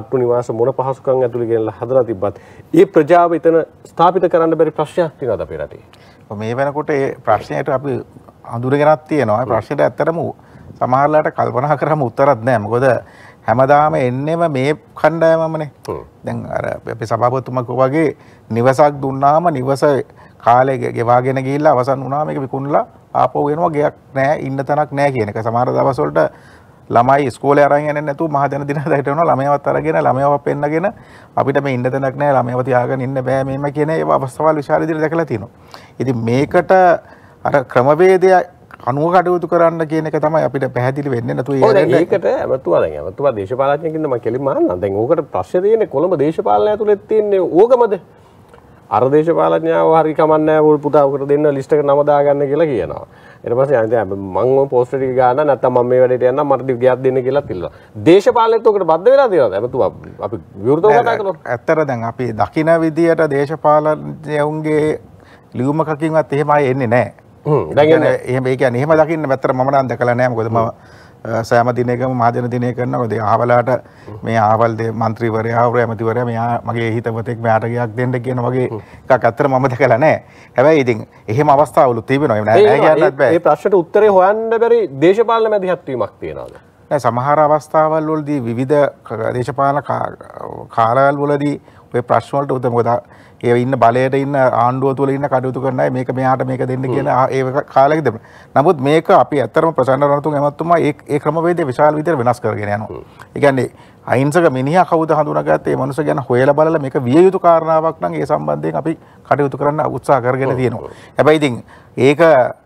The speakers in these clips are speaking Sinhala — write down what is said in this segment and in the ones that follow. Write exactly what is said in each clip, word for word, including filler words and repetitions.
අට්ටු නිවාස මොන පහසුකම් ඇතුළේ ගෙනලා හදලා තිබ්බත් ඒ ප්‍රජාව එතන ස්ථාපිත කරන්න බැරි ප්‍රශ්නයක් තියෙනවද අපේ රටේ? මේ වෙනකොට ඒ ප්‍රශ්නයට අපි අඳුරගෙනක් තියෙනවා. ඒ ප්‍රශ්නෙට ඇත්තටම සමහරලාට කල්පනා කරාම උත්තරයක් නැහැ. මොකද හැමදාම එන්නෙම මේ කණ්ඩායමමනේ. දැන් අර අපේ සභාපතිතුමා වගේ නිවසක් දුන්නාම නිවස කාලේ ගෙවාගෙන ගිහිල්ලා අවසන් වුණාම මේක විකුණලා ආපහු එනවා ගයක් නැහැ ඉන්න තැනක් නැහැ කියන එක. සමහර දවස් වලට ළමයි ඉස්කෝලේ අරන් යන්නේ නැතුව මහජන දිනකට හිටවනවා ළමයවත් අරගෙන ළමයව පෙන්නගෙන අපිට මේ ඉන්න තැනක් නැහැ ළමයව තියාගෙන ඉන්න බෑ මේම කියන ඒවා අවස්ථාවල් විශාල විදිහට දැකලා තියෙනවා. ඉතින් මේකට අර ක්‍රමවේදය අනුව කටයුතු කරන්න කියන එක තමයි අපිට පැහැදිලි වෙන්නේ නැතු ඒ ඒකට ඇමතුවා දැන් ඇමතුවා දේශපාලඥයෙක්ින්ද මම කෙලින්ම අහන්නම්. දැන් ඕකට ප්‍රශ්නේ තියෙන්නේ කොළඹ දේශපාලනය ඇතුළේ තියෙන්නේ ඕකමද? අර දේශපාලඥයව හරි කමන්නේ නැහැ පුතා උකට දෙන්න ලිස්ට් එක නම දාගන්න කියලා කියනවා. ඊට පස්සේ අනිත් මම ඔය පෝස්ටර් ටික ගාන නැත්නම් මම මේ වැඩේට යන්නම් මට ගියක් දෙන්න කියලා තිල්ලා. දේශපාලනයත් උකට බද්ධ වෙලා තියෙනවද? ඇමතුවා අපි විවෘතව කතා කරනවා. ඇත්තට දැන් අපි දකින විදියට දේශපාලඥයන්ගේ ලියුමකකින්වත් එහෙම ආයේ එන්නේ නැහැ. හ්ම් දැන් එහෙම ඒ කියන්නේ එහෙම දකින්න මැත්තර මම නම් දැකලා නැහැ. මොකද මම සෑම දිනයකම මහජන දිනය කරනවා. ඒ ආවලාට මේ ආවල් දේ മന്ത്രിවරයා ආවර ඇමතිවරයා මෙයා මගේ හිතවතෙක් මෙයාට ගියක් දෙන්න කියන වගේ එකක් අත්තර මම දැකලා නැහැ. හැබැයි ඉතින් එහෙම අවස්ථාවලුත් තිබෙනවා. ඒ නෑ කියන්නත් බෑ. මේ ප්‍රශ්නට උත්තරේ හොයන්න බැරි දේශපාලන මැදිහත් වීමක් තියෙනවද? නෑ සමහර අවස්ථාවල් වලදී විවිධ දේශපාලන කාලවල වලදී ඔය ප්‍රශ්න වලට උත්තර මොකද ඒ ඉන්න බලයට ඉන්න ආණ්ඩුව තුල ඉන්න කටයුතු කරන අය මේක මෙයාට මේක දෙන්න කියන ඒ කාලෙක දෙන්න. නමුත් මේක අපි ඇත්තටම ප්‍රචණ්ඩ රණතුංග ඇමතුමා ඒ ඒ ක්‍රමවේදය විශාල විදිහට වෙනස් කරගෙන යනවා. ඒ කියන්නේ අහිංසක මිනිහා කවුද හඳුනාගත්තේ මේ මනුස්ස ගැන හොයලා බලලා මේක විය යුතු කාරණාවක් නම් ඒ සම්බන්ධයෙන් අපි කටයුතු කරන්න උත්සාහ කරගෙන තියෙනවා. හැබැයි ඉතින් ඒක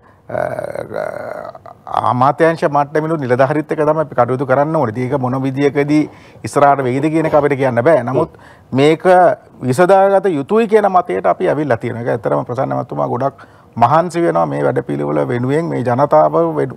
අමාත්‍යාංශ මට්ටමිනුත් නිලධාරීත් එක්ක තමයි අපි කටයුතු කරන්න ඕනේ. ඒක මොන විදියකදී ඉස්සරහට වෙයිද කියන එක අපිට කියන්න බෑ. නමුත් මේක විසඳාගත යුතුයි කියන මතයට අපි ඇවිල්ලා තියෙනවා. ඒක ඇත්තටම ප්‍රසන්න මහත්මයා ගොඩක් මහන්සි වෙනවා මේ වැඩපිළිවෙල වෙනුවෙන් මේ ජනතාව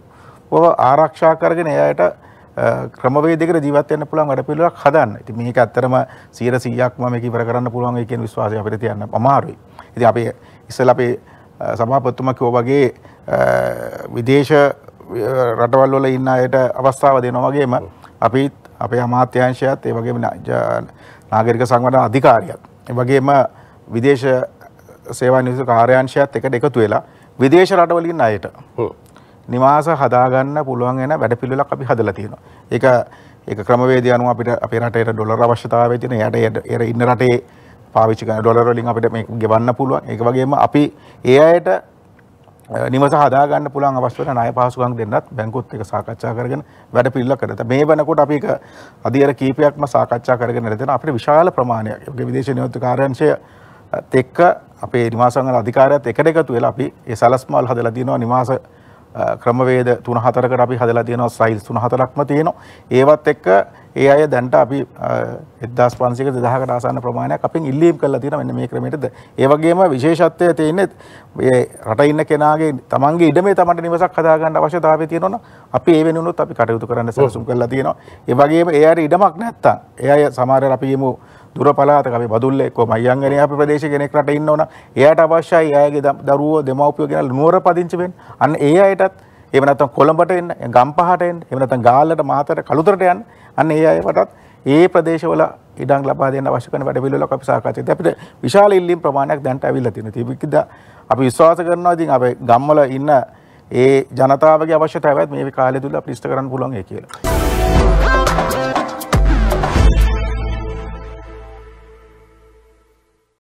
ආරක්ෂා කරගෙන එයාට ක්‍රමවේදයකට ජීවත් වෙන්න පුළුවන් වැඩපිළිවෙලක් හදන්න. ඉතින් මේක ඇත්තටම සියයට සීයක්ම මේක ඉවර කරන්න පුළුවන් ඒ කියන විශ්වාසය අපිට තියන්න අමාරුයි. ඉතින් අපි ඉස්සෙල්ලා අපි සභාපතිතුමා කිව්වා වගේ විදේශ රටවල් වල ඉන්න අයට අවස්ථාව දෙනවා වගේම අපි අපේ අමාත්‍යාංශයත් ඒ වගේම නාගරික සංවර්ධන අධිකාරියත් ඒ වගේම විදේශ සේවා නියුක්ත කාර්යාංශයත් එකට එකතු වෙලා විදේශ රටවල ඉන්න අයට නිවාස හදාගන්න පුළුවන් වෙන වැඩපිළිවෙලක් අපි හදලා තියෙනවා. ඒක ඒක ක්‍රමවේදය අනුව අපිට අපේ රටේට ඩොලර් අවශ්‍යතාවය තියෙන. එයාට ඉන්න රටේ පාවිච්චි කරන ඩොලර් වලින් අපිට මේක ගෙවන්න පුළුවන්. ඒක වගේම අපි ඒ අයට නිවස හදා ගන්න පුළුවන් අවශ්‍ය වෙන ණය පහසුකම් දෙන්නත් බැංකුවත් එක්ක සාකච්ඡා කරගෙන වැඩ පිළිවෙලක් කරලා මේ වෙනකොට අපි ඒක අධියර කීපයක්ම සාකච්ඡා කරගෙන ඉඳලා අපිට විශාල ප්‍රමාණයක් ඒ විදේශ නියෝජිත කාර්යාංශයත් එක්ක අපේ නිවාසංගල අධිකාරියත් එකට එකතු වෙලා අපි ඒ සලස්මල් හදලා තියෙනවා. නිවාස ක්‍රමවේද තුන හතරකට අපි හදලා තියෙනවා. ස්ටයිල්ස් තුන හතරක්ම තියෙනවා. ඒවත් එක්ක ඒ අය දැන්ට අපි එක්දාස් පන්සියයක දෙදහසකට ආසන්න ප්‍රමාණයක් අපෙන් ඉල්ලීම් කරලා තියෙනවා මෙන්න මේ ක්‍රමයටද. ඒ වගේම විශේෂත්වය තියෙන්නේ මේ රට ඉන්න කෙනාගේ තමන්ගේ ඉඩමේ තමන්ට නිවසක් හදාගන්න අවශ්‍යතාවය තියෙනවා නම් අපි ඒ වෙනුනොත් අපි කටයුතු කරන්න සැලසුම් කරලා තියෙනවා. ඒ වගේම ඒ අයට ඉඩමක් නැත්තම් ඒ අය සමහර අපි යමු දුර පළාතක අපි බදුල්ල එක්ක මයංගනේ අපේ ප්‍රදේශයේ කෙනෙක් රට ඉන්නවනම් එයාට අවශ්‍යයි එයාගේ දරුවෝ දෙමව්පියෝ ගෙනල්ලා නුවර පදිංචි වෙන්න. අන්න ඒ අයටත් එහෙම නැත්නම් කොළඹට එන්න, ගම්පහට එන්න, එහෙම නැත්නම් ගාල්ලට මාතර කළුතරට යන්න. අන්න ඒ අයටත් ඒ ප්‍රදේශවල ඉඩම් ලබා දෙන්න අවශ්‍ය කරන වැඩ පිළිවෙලක් අපි සාකච්ඡා කරලා අපිට විශාල ඉල්ලීම් ප්‍රමාණයක් දැන්ට අවිල්ලා තියෙනවා. ඒකද අපි විශ්වාස කරනවා ඉතින් අපේ ගම්වල ඉන්න ඒ ජනතාවගේ අවශ්‍යතාවයත් මේ කාලය තුල අපිට ඉෂ්ට කරන්න පුළුවන් ඒ කියලා.